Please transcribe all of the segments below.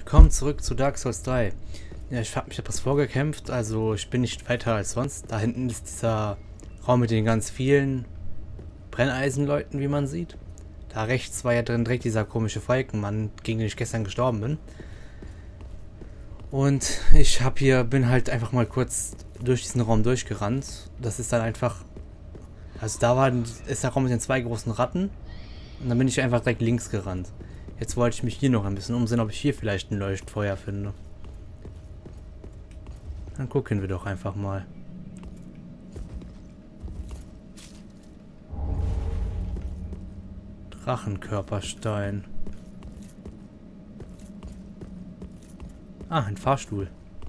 Willkommen zurück zu Dark Souls 3. Ja, ich habe mich etwas vorgekämpft, also ich bin nicht weiter als sonst. Da hinten ist dieser Raum mit den ganz vielen Brenneisenleuten, wie man sieht. Da rechts war ja drin direkt dieser komische Falkenmann, gegen den ich gestern gestorben bin. Und ich bin halt einfach mal kurz durch diesen Raum durchgerannt. Das ist dann einfach, also ist der Raum mit den zwei großen Ratten. Und dann bin ich einfach direkt links gerannt. Jetzt wollte ich mich hier noch ein bisschen umsehen, ob ich hier vielleicht ein Leuchtfeuer finde. Dann gucken wir doch einfach mal. Drachenkörperstein. Ah, ein Fahrstuhl.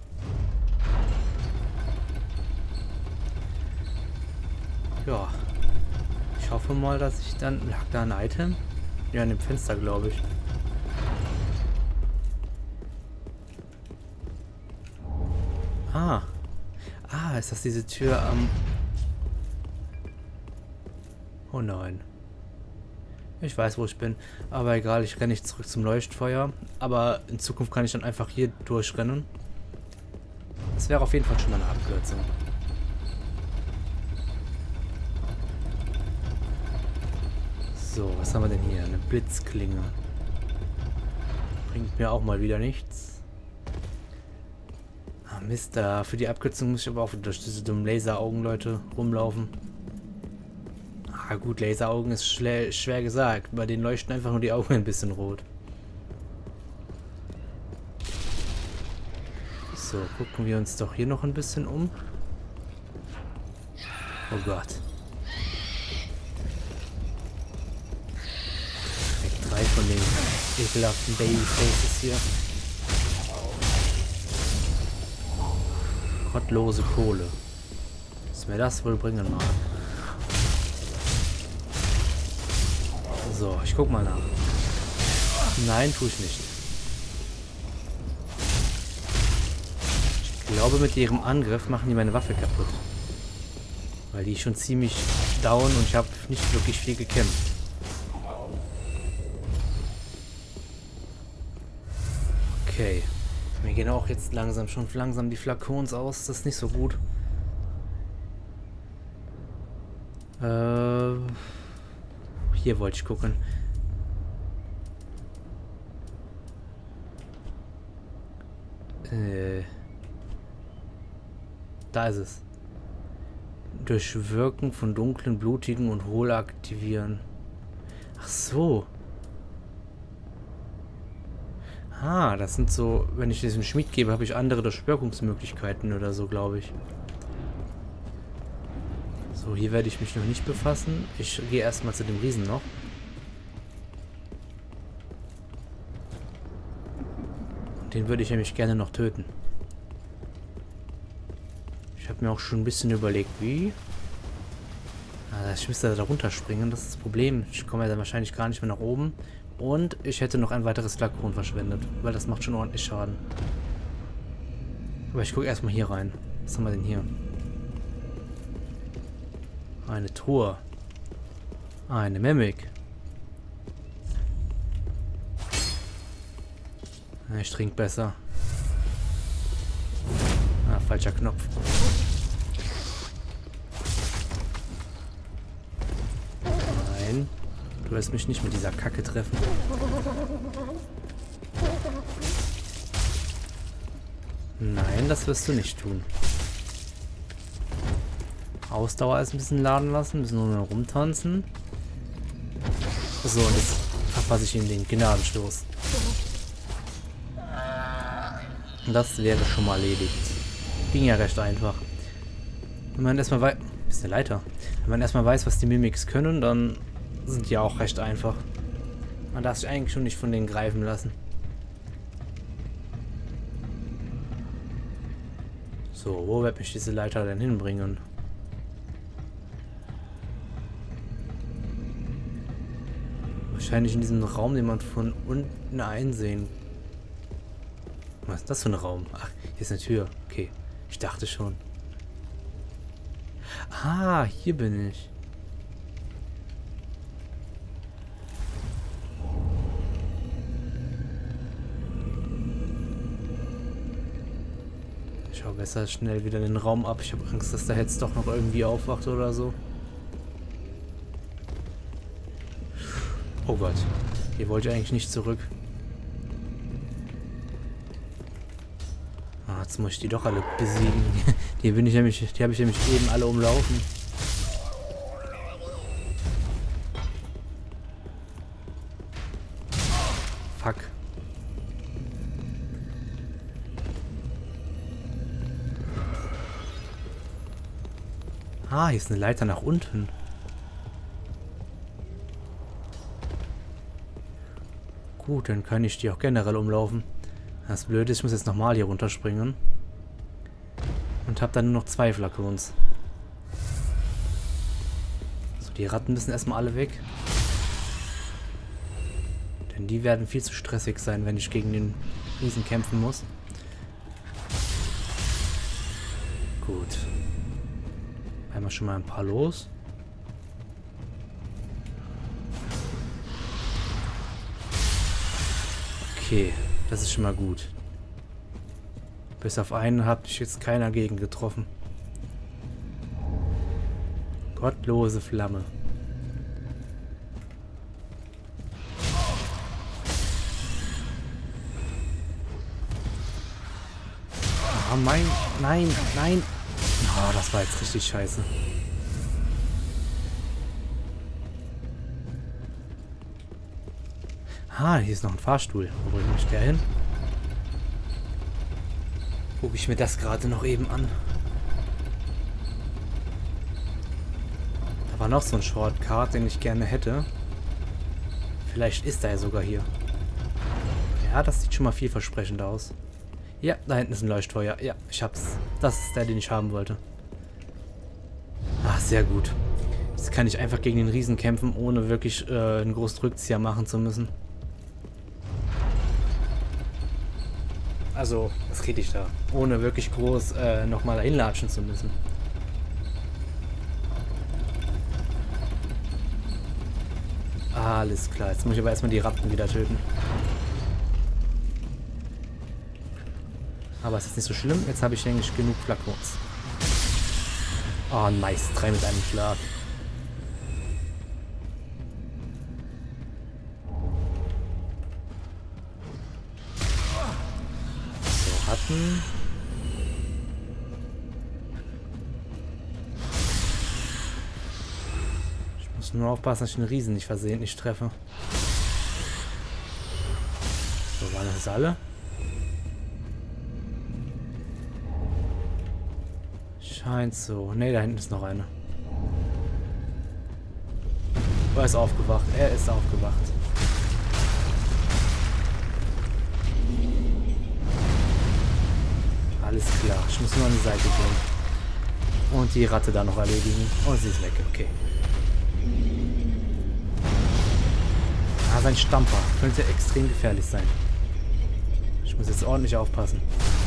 Ja. Ich hoffe mal, dass ich dann... Lag da ein Item? Ja, in dem Fenster, glaube ich. Ah. Ah, ist das diese Tür am... Oh nein. Ich weiß, wo ich bin. Aber egal, ich renne nicht zurück zum Leuchtfeuer. Aber in Zukunft kann ich dann einfach hier durchrennen. Das wäre auf jeden Fall schon mal eine Abkürzung. So, was haben wir denn hier? Eine Blitzklinge. Bringt mir auch mal wieder nichts. Ah, Mist, für die Abkürzung muss ich aber auch wieder durch diese dummen Laseraugen, Leute, rumlaufen. Ah gut, Laseraugen ist schwer gesagt. Bei denen leuchten einfach nur die Augen ein bisschen rot. So, gucken wir uns doch hier noch ein bisschen um. Oh Gott. Direkt 3 von den ekelhaften Babyfaces hier. Gottlose Kohle. Was mir das wohl bringen mag. So, ich guck mal nach. Nein, tue ich nicht. Ich glaube, mit ihrem Angriff machen die meine Waffe kaputt. Weil die ist schon ziemlich down und ich habe nicht wirklich viel gekämpft. Okay. Mir gehen auch jetzt schon langsam die Flakons aus. Das ist nicht so gut. Hier wollte ich gucken. Da ist es. Durch Wirken von dunklen, blutigen und hohl aktivieren. Ach so. Ah, das sind so, wenn ich diesem Schmied gebe, habe ich andere Durchwirkungsmöglichkeiten oder so, glaube ich. So, hier werde ich mich noch nicht befassen. Ich gehe erstmal zu dem Riesen noch. Den würde ich nämlich gerne noch töten. Ich habe mir auch schon ein bisschen überlegt, wie. Ich müsste da runterspringen, das ist das Problem. Ich komme ja dann wahrscheinlich gar nicht mehr nach oben. Und ich hätte noch ein weiteres Flakon verschwendet, weil das macht schon ordentlich Schaden. Aber ich gucke erstmal hier rein. Was haben wir denn hier? Eine Truhe. Eine Mimik. Ich trinke besser. Ah, falscher Knopf. Nein. Du wirst mich nicht mit dieser Kacke treffen. Nein, das wirst du nicht tun. Ausdauer ist ein bisschen laden lassen, müssen nur noch rumtanzen. So, und jetzt verpasse ich ihm den Gnadenstoß. Das wäre schon mal erledigt. Ging ja recht einfach. Wenn man erstmal weiß... Ist eine Leiter. Wenn man erstmal weiß, was die Mimics können, dann sind die auch recht einfach. Man darf sich eigentlich schon nicht von denen greifen lassen. So, wo wird mich diese Leiter denn hinbringen? Wahrscheinlich in diesem Raum, den man von unten einsehen. Was ist das für ein Raum? Ach, hier ist eine Tür. Okay, ich dachte schon. Ah, hier bin ich. Ich hau besser schnell wieder den Raum ab. Ich habe Angst, dass der jetzt doch noch irgendwie aufwacht oder so. Oh Gott. Hier wollte ich eigentlich nicht zurück. Ah, jetzt muss ich die doch alle besiegen. Die habe ich nämlich eben alle umlaufen. Fuck. Ah, hier ist eine Leiter nach unten. Gut, dann kann ich die auch generell umlaufen. Das Blöde ist, ich muss jetzt nochmal hier runterspringen. Und habe dann nur noch 2 Flakons. So, die Ratten müssen erstmal alle weg. Denn die werden viel zu stressig sein, wenn ich gegen den Riesen kämpfen muss. Gut. Einmal schon mal ein paar los. Okay, das ist schon mal gut. Bis auf einen habe ich jetzt keiner gegen getroffen. Gottlose Flamme. Oh mein... Nein, nein. Oh, das war jetzt richtig scheiße. Ah, hier ist noch ein Fahrstuhl. Wo bringt mich der hin? Gucke ich mir das gerade noch eben an. Da war noch so ein Shortcut, den ich gerne hätte. Vielleicht ist er ja sogar hier. Ja, das sieht schon mal vielversprechend aus. Ja, da hinten ist ein Leuchtfeuer. Ja, ich hab's. Das ist der, den ich haben wollte. Ach, sehr gut. Jetzt kann ich einfach gegen den Riesen kämpfen, ohne wirklich einen großen Rückzieher machen zu müssen. Also, was rede ich da? Ohne wirklich groß nochmal einlatschen zu müssen. Alles klar, jetzt muss ich aber erstmal die Ratten wieder töten. Aber es ist nicht so schlimm, jetzt habe ich eigentlich genug Flakons. Oh, nice, 3 mit einem Schlag. So, Ratten. Ich muss nur aufpassen, dass ich den Riesen nicht versehentlich treffe. So, waren das alle? Scheint so. Ne, da hinten ist noch eine. Oh, er ist aufgewacht. Er ist aufgewacht. Alles klar. Ich muss nur an die Seite gehen. Und die Ratte da noch erledigen. Und sie ist weg. Okay. Ah, sein Stamper. Könnte extrem gefährlich sein. Ich muss jetzt ordentlich aufpassen.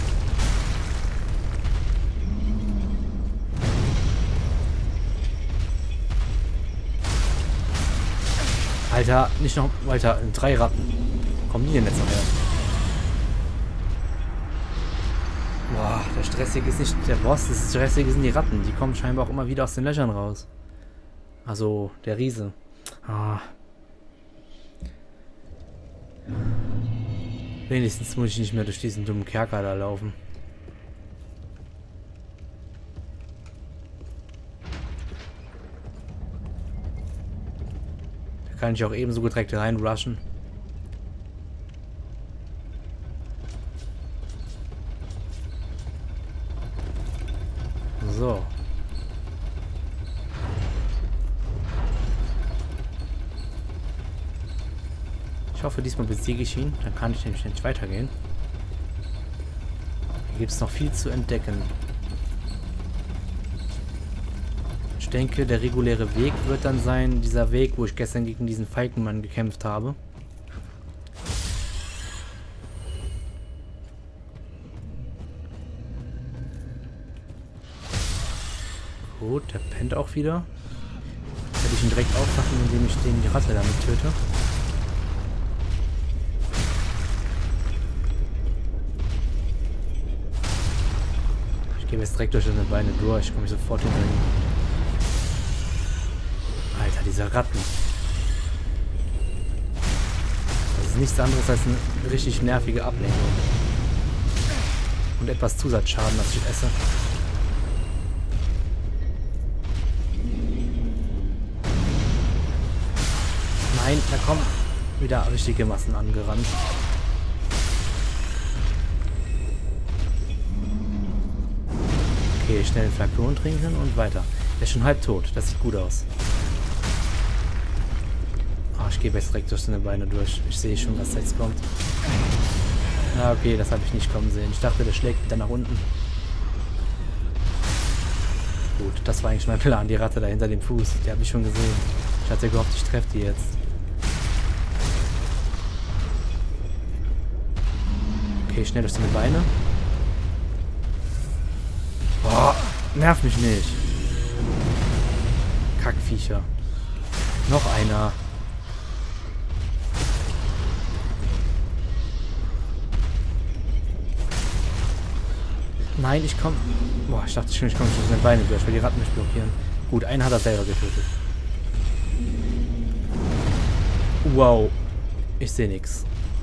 Alter, nicht noch... Alter, 3 Ratten. Kommen die denn jetzt noch her? Boah, der Stressige ist nicht der Boss, das Stressige sind die Ratten. Die kommen scheinbar auch immer wieder aus den Löchern raus. Also, der Riese. Ah. Wenigstens muss ich nicht mehr durch diesen dummen Kerker da laufen. Kann ich auch ebenso gut direkt reinrushen. So. Ich hoffe, diesmal besiege ich ihn. Dann kann ich nämlich nicht weitergehen. Hier gibt es noch viel zu entdecken. Ich denke, der reguläre Weg wird dann sein, dieser Weg, wo ich gestern gegen diesen Falkenmann gekämpft habe. Gut, der pennt auch wieder. Jetzt werde ich ihn direkt aufwachen, indem ich die Ratte damit töte. Ich gehe jetzt direkt durch seine Beine durch. Ich komme sofort hinter ihm. Alter, diese Ratten. Das ist nichts anderes als eine richtig nervige Ablenkung. Und etwas Zusatzschaden, das ich esse. Nein, da kommen wieder richtige Massen angerannt. Okay, schnell den Flakon trinken und weiter. Der ist schon halb tot. Das sieht gut aus. Oh, ich gehe jetzt direkt durch seine Beine durch. Ich sehe schon, was jetzt kommt. Ah, okay, das habe ich nicht kommen sehen. Ich dachte, der schlägt wieder nach unten. Gut, das war eigentlich mein Plan. Die Ratte da hinter dem Fuß. Die habe ich schon gesehen. Ich hatte gehofft, ich treffe die jetzt. Okay, schnell durch seine Beine. Boah, nerv mich nicht. Kackviecher. Noch einer. Nein, ich komm. Boah, ich dachte schon, ich komme durch seine Beine durch, weil die Ratten mich blockieren. Gut, einen hat er selber getötet. Wow. Ich sehe nichts.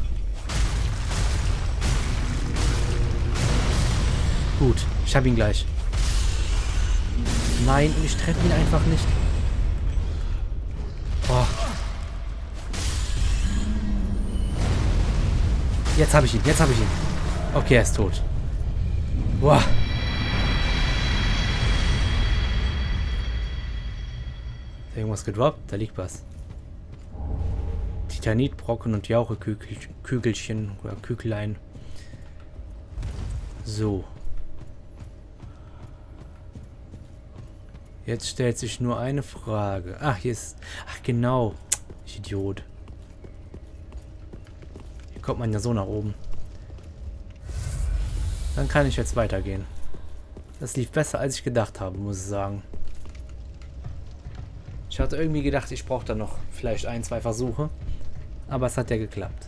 Gut, ich habe ihn gleich. Nein, ich treffe ihn einfach nicht. Oh. Jetzt habe ich ihn, jetzt habe ich ihn. Okay, er ist tot. Boah. Ist irgendwas gedroppt? Da liegt was. Titanitbrocken und Jauchekügelchen oder Kügelein. So. Jetzt stellt sich nur eine Frage. Ach, hier ist... Ach, genau. Ich Idiot. Hier kommt man ja so nach oben. Dann kann ich jetzt weitergehen. Das lief besser, als ich gedacht habe, muss ich sagen. Ich hatte irgendwie gedacht, ich brauche da noch vielleicht 1, 2 Versuche. Aber es hat ja geklappt.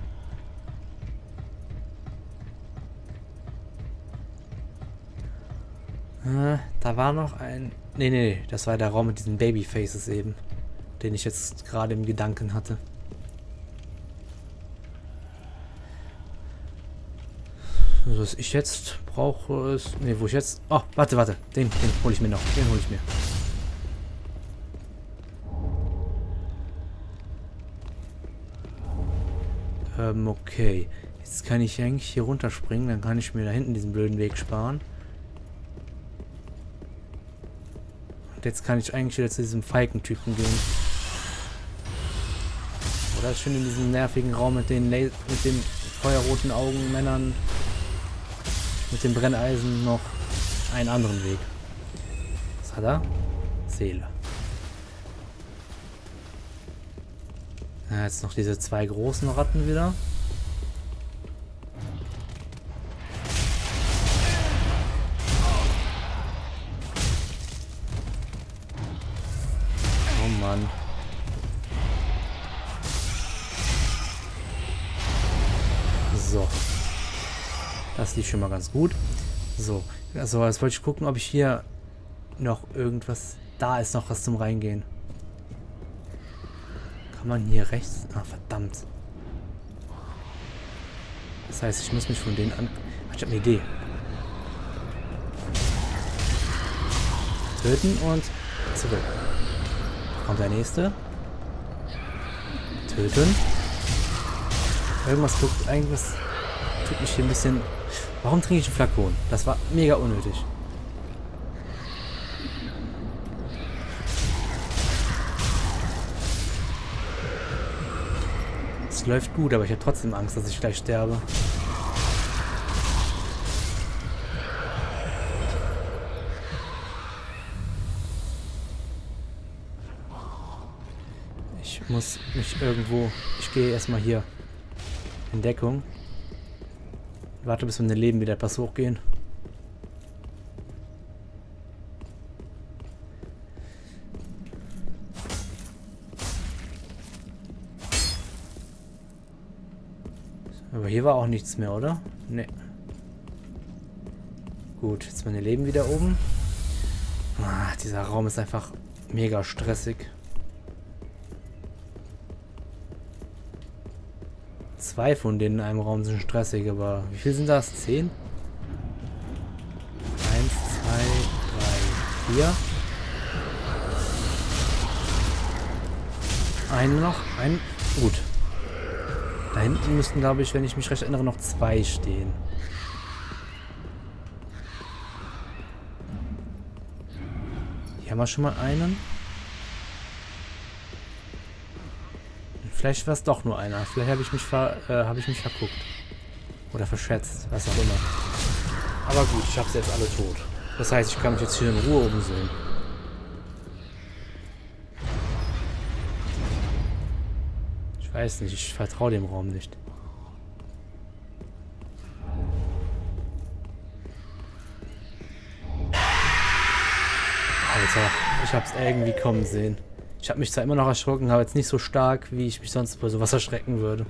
Da war noch ein... Nee, das war der Raum mit diesen Babyfaces eben. Den ich jetzt gerade im Gedanken hatte. Also, was ich jetzt brauche ist... Ne, wo ich jetzt... Oh, warte. Den hole ich mir noch. Den hole ich mir. Okay. Jetzt kann ich eigentlich hier runterspringen. Dann kann ich mir da hinten diesen blöden Weg sparen. Und jetzt kann ich eigentlich wieder zu diesem Falkentypen gehen. Oder ist schon in diesem nervigen Raum mit den feuerroten Augen, Männern, mit dem Brenneisen noch einen anderen Weg. Was hat er? Seele. Ja, jetzt noch diese 2 großen Ratten wieder. Oh Mann. So. Das lief schon mal ganz gut. So. Also jetzt wollte ich gucken, ob ich hier noch irgendwas... Da ist noch was zum Reingehen. Kann man hier rechts... Ah, verdammt. Das heißt, ich muss mich von denen an... Ach, ich habe eine Idee. Töten und zurück. Kommt der nächste. Töten. Irgendwas tut mich hier ein bisschen... Warum trinke ich einen Flakon? Das war mega unnötig. Es läuft gut, aber ich habe trotzdem Angst, dass ich gleich sterbe. Ich muss mich irgendwo... Ich gehe erstmal hier in Deckung. Warte, bis meine Leben wieder etwas hochgehen. Aber hier war auch nichts mehr, oder? Nee. Gut, jetzt meine Leben wieder oben. Ah, dieser Raum ist einfach mega stressig. 2 von denen in einem Raum sind stressig, aber wie viel sind das? 10? 1, 2, 3, 4. Einen noch. Ein. Gut. Da hinten müssten, glaube ich, wenn ich mich recht erinnere, noch 2 stehen. Hier haben wir schon mal einen. Vielleicht war es doch nur einer. Vielleicht habe ich mich verguckt. Oder verschätzt. Was auch immer. Aber gut, ich habe sie jetzt alle tot. Das heißt, ich kann mich jetzt hier in Ruhe umsehen. Ich weiß nicht, ich vertraue dem Raum nicht. Alter, ich hab's irgendwie kommen sehen. Ich habe mich zwar immer noch erschrocken, aber jetzt nicht so stark, wie ich mich sonst bei sowas erschrecken würde.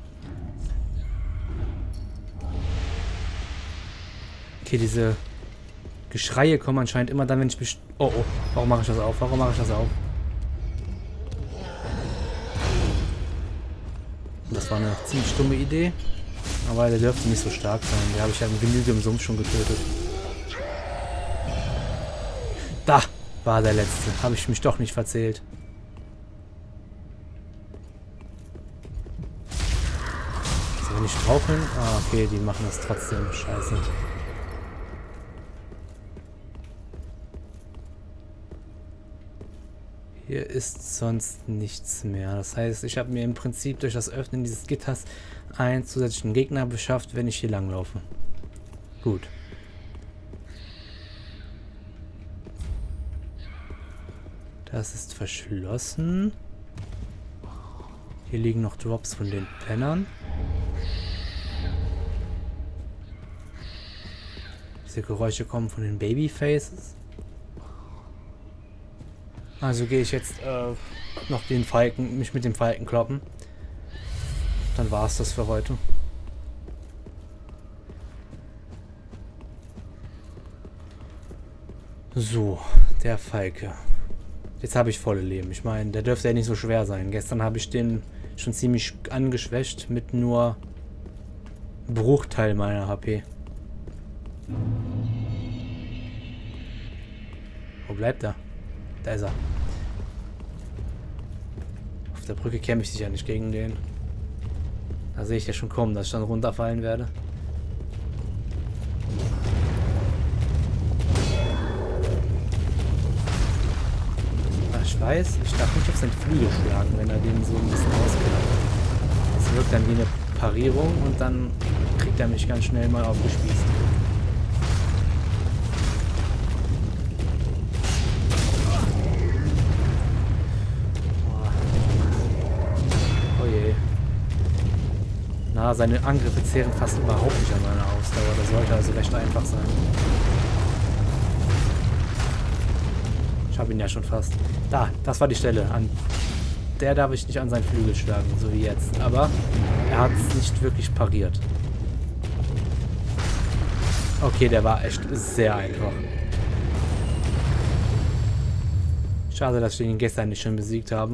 Okay, diese Geschreie kommen anscheinend immer dann, wenn ich mich... Oh, oh, warum mache ich das auf? Warum mache ich das auf? Das war eine ziemlich dumme Idee. Aber der dürfte nicht so stark sein. Die habe ich ja in Genüge im Sumpf schon getötet. Da war der letzte. Habe ich mich doch nicht verzählt. So, wenn ich straucheln... Ah, okay, die machen das trotzdem. Scheiße. Hier ist sonst nichts mehr. Das heißt, ich habe mir im Prinzip durch das Öffnen dieses Gitters einen zusätzlichen Gegner beschafft, wenn ich hier langlaufe. Gut. Das ist verschlossen. Hier liegen noch Drops von den Pennern. Diese Geräusche kommen von den Babyfaces. Also gehe ich jetzt noch mich mit dem Falken kloppen. Dann war es das für heute. So, der Falke. Jetzt habe ich volle Leben. Ich meine, der dürfte ja nicht so schwer sein. Gestern habe ich den schon ziemlich angeschwächt mit nur Bruchteil meiner HP. Wo bleibt er? Da ist er. Auf der Brücke kämpfe ich sicher nicht gegen den. Da sehe ich ja schon kommen, dass ich dann runterfallen werde. Ich weiß, ich darf nicht auf seinen Flügel schlagen, wenn er den so ein bisschen ausklappt. Das wirkt dann wie eine Parierung und dann kriegt er mich ganz schnell mal aufgespießt. Oh je. Na, seine Angriffe zehren fast überhaupt nicht an meiner Ausdauer. Das sollte also recht einfach sein. Ich habe ihn ja schon fast. Da, das war die Stelle. An der darf ich nicht an seinen Flügel schlagen, so wie jetzt. Aber er hat es nicht wirklich pariert. Okay, der war echt sehr einfach. Schade, dass wir ihn gestern nicht schon besiegt haben.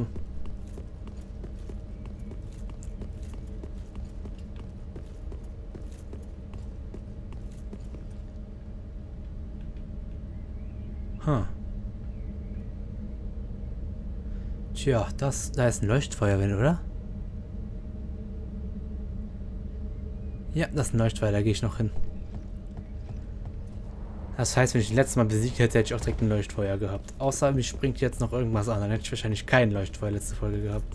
Tja, da ist ein Leuchtfeuer, oder? Ja, das ist ein Leuchtfeuer, da gehe ich noch hin. Das heißt, wenn ich ihn letztes Mal besiegt hätte, hätte ich auch direkt ein Leuchtfeuer gehabt. Außer mich springt jetzt noch irgendwas an, dann hätte ich wahrscheinlich kein Leuchtfeuer letzte Folge gehabt.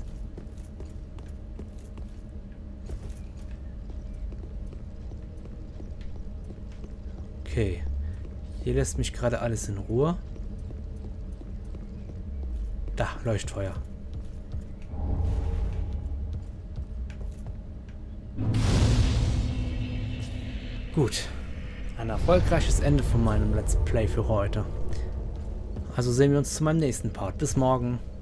Okay. Hier lässt mich gerade alles in Ruhe. Da, Leuchtfeuer. Gut. Ein erfolgreiches Ende von meinem Let's Play für heute. Also sehen wir uns zu meinem nächsten Part. Bis morgen.